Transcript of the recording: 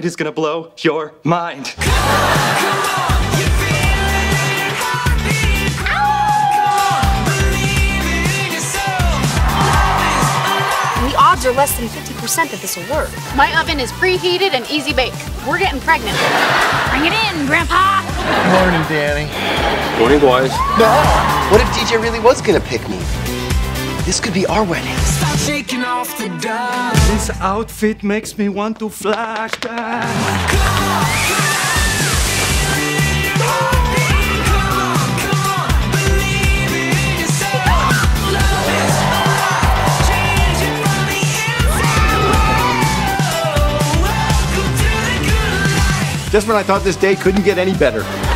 is gonna blow your mind. The odds are less than 50% that this will work. My oven is preheated and easy bake. We're getting pregnant. Bring it in, Grandpa. Morning, Danny. Morning, boys. No! What if DJ really was gonna pick me? This could be our wedding. Stop shaking off the dust. This outfit makes me want to flash back. Just when I thought this day couldn't get any better.